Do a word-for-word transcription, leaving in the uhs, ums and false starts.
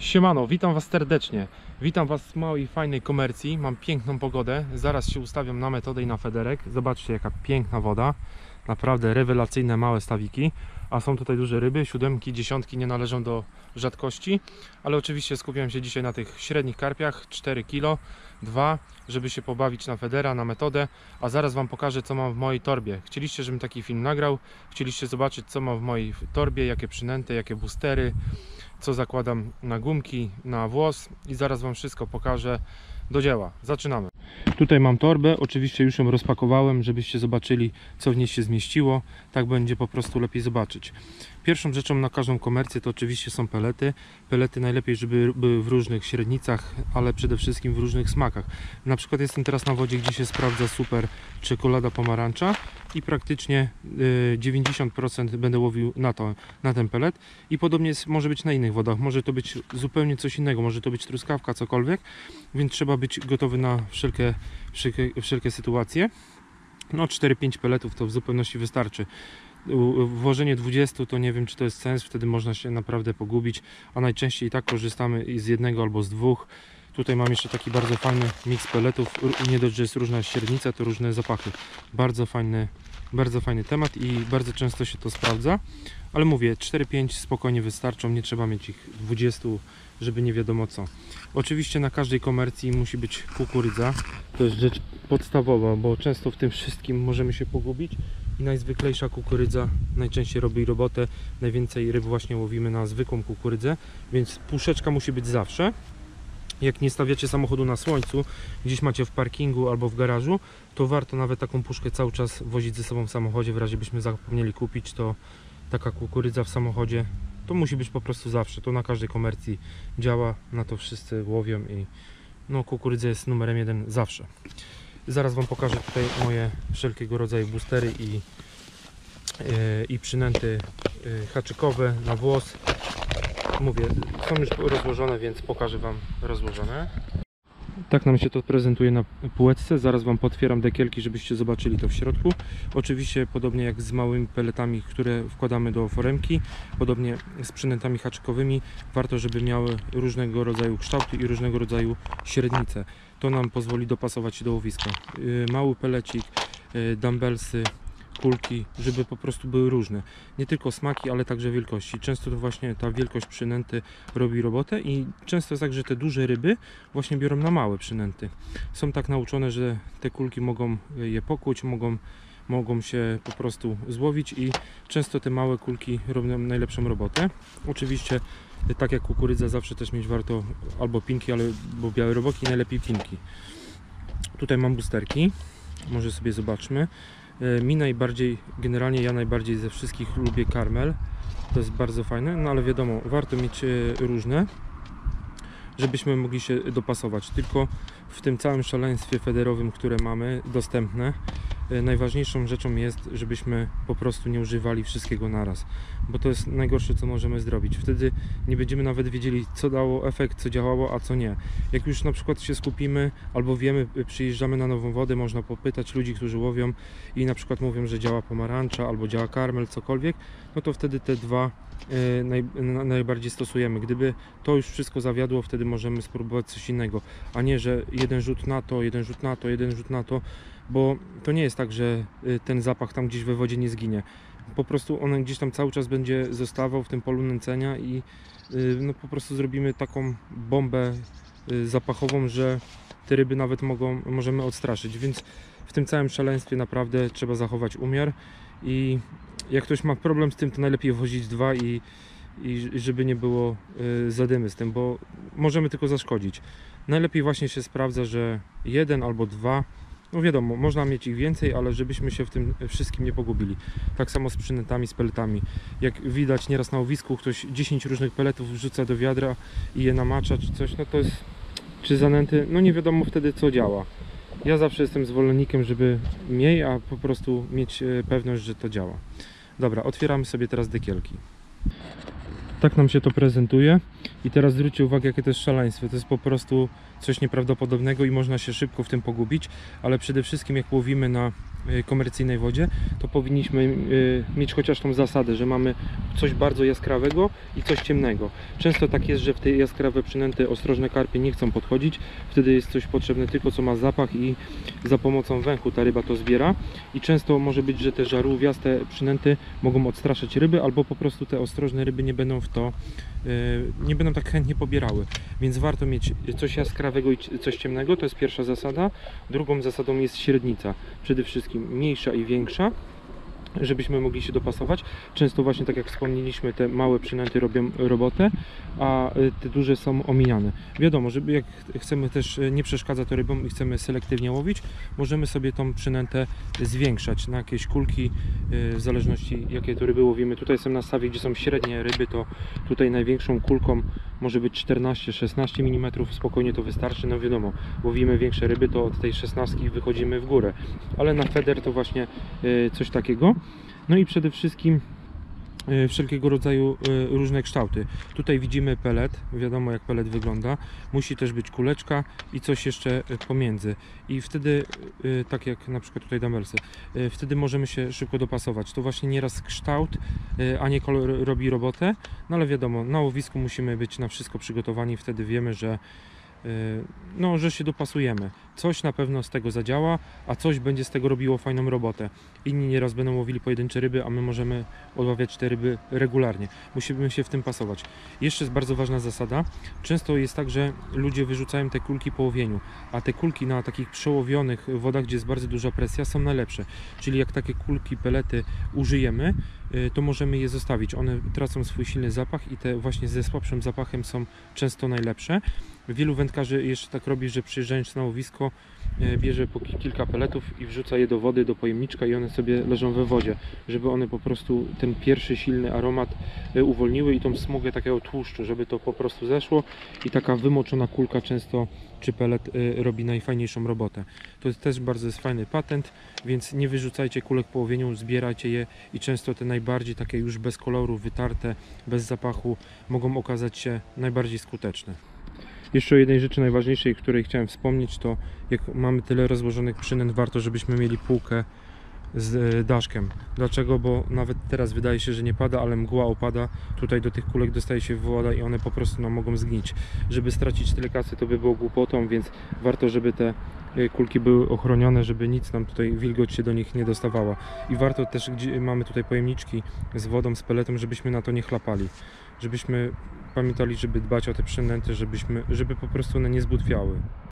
Siemano, witam Was serdecznie. Witam Was w małej, fajnej komercji. Mam piękną pogodę. Zaraz się ustawiam na metodę i na federek. Zobaczcie, jaka piękna woda. Naprawdę rewelacyjne małe stawiki. A są tutaj duże ryby. Siódemki, dziesiątki nie należą do rzadkości. Ale oczywiście skupiam się dzisiaj na tych średnich karpiach. cztery kilo, dwa, żeby się pobawić na federa, na metodę. A zaraz Wam pokażę, co mam w mojej torbie. Chcieliście, żebym taki film nagrał. Chcieliście zobaczyć, co mam w mojej torbie, jakie przynęty, jakie boostery, co zakładam na gumki, na włos i zaraz Wam wszystko pokażę. Do dzieła, zaczynamy. Tutaj mam torbę, oczywiście już ją rozpakowałem, żebyście zobaczyli, co w niej się zmieściło. Tak będzie po prostu lepiej zobaczyć. Pierwszą rzeczą na każdą komercję to oczywiście są pelety. Pelety najlepiej, żeby były w różnych średnicach, ale przede wszystkim w różnych smakach. Na przykład jestem teraz na wodzie, gdzie się sprawdza super czekolada pomarańcza i praktycznie dziewięćdziesiąt procent będę łowił na, to, na ten pelet. I podobnie jest, może być na innych wodach, może to być zupełnie coś innego, może to być truskawka, cokolwiek, więc trzeba być gotowy na wszelkie, wszelkie, wszelkie sytuacje. No cztery pięć peletów to w zupełności wystarczy. Włożenie dwudziestu to nie wiem, czy to jest sens, wtedy można się naprawdę pogubić, a najczęściej i tak korzystamy z jednego albo z dwóch. Tutaj mam jeszcze taki bardzo fajny miks peletów, nie dość, że jest różna średnica, to różne zapachy. Bardzo fajny, bardzo fajny temat i bardzo często się to sprawdza, ale mówię, cztery pięć spokojnie wystarczą, nie trzeba mieć ich dwudziestu, żeby nie wiadomo co. Oczywiście na każdej komercji musi być kukurydza, to jest rzecz podstawowa, bo często w tym wszystkim możemy się pogubić i najzwyklejsza kukurydza najczęściej robi robotę. Najwięcej ryb właśnie łowimy na zwykłą kukurydzę, więc puszeczka musi być zawsze. Jak nie stawiacie samochodu na słońcu, gdzieś macie w parkingu albo w garażu, to warto nawet taką puszkę cały czas wozić ze sobą w samochodzie, w razie byśmy zapomnieli kupić, to taka kukurydza w samochodzie to musi być po prostu zawsze. To na każdej komercji działa, na to wszyscy łowią i no, kukurydza jest numerem jeden zawsze. Zaraz Wam pokażę tutaj moje wszelkiego rodzaju boostery i, yy, i przynęty yy, haczykowe na włos. Mówię, są już rozłożone, więc pokażę Wam rozłożone. Tak nam się to prezentuje na półeczce. Zaraz Wam potwieram dekielki, żebyście zobaczyli to w środku. Oczywiście podobnie jak z małymi peletami, które wkładamy do foremki, podobnie z przynętami haczykowymi, warto, żeby miały różnego rodzaju kształty i różnego rodzaju średnice. To nam pozwoli dopasować się do łowiska. Mały pelecik, dumbbellsy, kulki, żeby po prostu były różne. Nie tylko smaki, ale także wielkości. Często to właśnie ta wielkość przynęty robi robotę i często jest tak, że te duże ryby właśnie biorą na małe przynęty. Są tak nauczone, że te kulki mogą je pokłuć, mogą, mogą się po prostu złowić i często te małe kulki robią najlepszą robotę. Oczywiście tak jak kukurydza zawsze też mieć warto albo pinki, albo białe roboki, najlepiej pinki. Tutaj mam boosterki, może sobie zobaczmy. Mi najbardziej, generalnie ja najbardziej ze wszystkich lubię karmel, to jest bardzo fajne, no ale wiadomo, warto mieć różne, żebyśmy mogli się dopasować. Tylko w tym całym szaleństwie federowym, które mamy dostępne, najważniejszą rzeczą jest, żebyśmy po prostu nie używali wszystkiego naraz, bo to jest najgorsze, co możemy zrobić. Wtedy nie będziemy nawet wiedzieli, co dało efekt, co działało, a co nie. Jak już na przykład się skupimy, albo wiemy, przyjeżdżamy na nową wodę, można popytać ludzi, którzy łowią i na przykład mówią, że działa pomarańcza, albo działa karmel, cokolwiek, no to wtedy te dwa e, naj, na, najbardziej stosujemy. Gdyby to już wszystko zawiodło, wtedy możemy spróbować coś innego, a nie, że jeden rzut na to, jeden rzut na to, jeden rzut na to, bo to nie jest tak, że ten zapach tam gdzieś we wodzie nie zginie. Po prostu on gdzieś tam cały czas będzie zostawał w tym polu nęcenia i no, po prostu zrobimy taką bombę zapachową, że te ryby nawet mogą, możemy odstraszyć. Więc w tym całym szaleństwie naprawdę trzeba zachować umiar i jak ktoś ma problem z tym, to najlepiej wozić dwa i, i żeby nie było zadymy z tym, bo możemy tylko zaszkodzić. Najlepiej właśnie się sprawdza, że jeden albo dwa. No wiadomo, można mieć ich więcej, ale żebyśmy się w tym wszystkim nie pogubili. Tak samo z przynętami, z peletami. Jak widać nieraz na łowisku, ktoś dziesięć różnych peletów wrzuca do wiadra i je namacza czy coś, no to jest, czy zanęty, no nie wiadomo wtedy co działa. Ja zawsze jestem zwolennikiem, żeby mniej, a po prostu mieć pewność, że to działa. Dobra, otwieramy sobie teraz dekielki. Tak nam się to prezentuje i teraz zwróćcie uwagę, jakie to jest szaleństwo. To jest po prostu coś nieprawdopodobnego i można się szybko w tym pogubić, ale przede wszystkim jak łowimy na komercyjnej wodzie, to powinniśmy mieć chociaż tą zasadę, że mamy coś bardzo jaskrawego i coś ciemnego. Często tak jest, że w te jaskrawe przynęty ostrożne karpie nie chcą podchodzić, wtedy jest coś potrzebne tylko co ma zapach i za pomocą węchu ta ryba to zbiera i często może być, że te żarówiaste przynęty mogą odstraszać ryby, albo po prostu te ostrożne ryby nie będą w to nie będą tak chętnie pobierały, więc warto mieć coś jaskrawego i coś ciemnego, to jest pierwsza zasada. Drugą zasadą jest średnica, przede wszystkim mniejsza i większa, żebyśmy mogli się dopasować. Często właśnie tak jak wspomnieliśmy, te małe przynęty robią robotę, a te duże są omijane. Wiadomo, żeby jak chcemy też nie przeszkadza to rybom i chcemy selektywnie łowić, możemy sobie tą przynętę zwiększać na jakieś kulki, w zależności jakie to ryby łowimy. Tutaj są na stawie, gdzie są średnie ryby, to tutaj największą kulką może być czternaście szesnaście milimetrów, spokojnie to wystarczy. No wiadomo, łowimy większe ryby, to od tej szesnastki wychodzimy w górę, ale na feder to właśnie coś takiego. No i przede wszystkim wszelkiego rodzaju różne kształty. Tutaj widzimy pelet, wiadomo jak pelet wygląda. Musi też być kuleczka i coś jeszcze pomiędzy. I wtedy, tak jak na przykład tutaj dumbbellsy, wtedy możemy się szybko dopasować. To właśnie nieraz kształt, a nie kolor robi robotę. No ale wiadomo, na łowisku musimy być na wszystko przygotowani. Wtedy wiemy, że no, że się dopasujemy. Coś na pewno z tego zadziała, a coś będzie z tego robiło fajną robotę. Inni nieraz będą łowili pojedyncze ryby, a my możemy odławiać te ryby regularnie. Musimy się w tym pasować. Jeszcze jest bardzo ważna zasada. Często jest tak, że ludzie wyrzucają te kulki po łowieniu, a te kulki na takich przełowionych wodach, gdzie jest bardzo duża presja, są najlepsze. Czyli jak takie kulki, pelety użyjemy, to możemy je zostawić. One tracą swój silny zapach i te właśnie ze słabszym zapachem są często najlepsze. Wielu wędkarzy jeszcze tak robi, że przyjeżdżając na łowisko bierze po kilka peletów i wrzuca je do wody, do pojemniczka i one sobie leżą we wodzie, żeby one po prostu ten pierwszy silny aromat uwolniły i tą smugę takiego tłuszczu, żeby to po prostu zeszło i taka wymoczona kulka często czy pelet robi najfajniejszą robotę. To jest też bardzo jest fajny patent, więc nie wyrzucajcie kulek po łowieniu, zbierajcie je i często te najbardziej takie już bez koloru, wytarte, bez zapachu mogą okazać się najbardziej skuteczne. Jeszcze o jednej rzeczy najważniejszej, której chciałem wspomnieć, to jak mamy tyle rozłożonych przynęt, warto żebyśmy mieli półkę z daszkiem. Dlaczego? Bo nawet teraz wydaje się, że nie pada, ale mgła opada, tutaj do tych kulek dostaje się woda i one po prostu no, mogą zgnić. Żeby stracić tyle kasy, to by było głupotą, więc warto, żeby te kulki były ochronione, żeby nic nam tutaj, wilgoć się do nich nie dostawała. I warto też, gdzie mamy tutaj pojemniczki z wodą, z peletem, żebyśmy na to nie chlapali. Żebyśmy pamiętali, żeby dbać o te przynęty, żebyśmy, żeby po prostu one nie zbutwiały.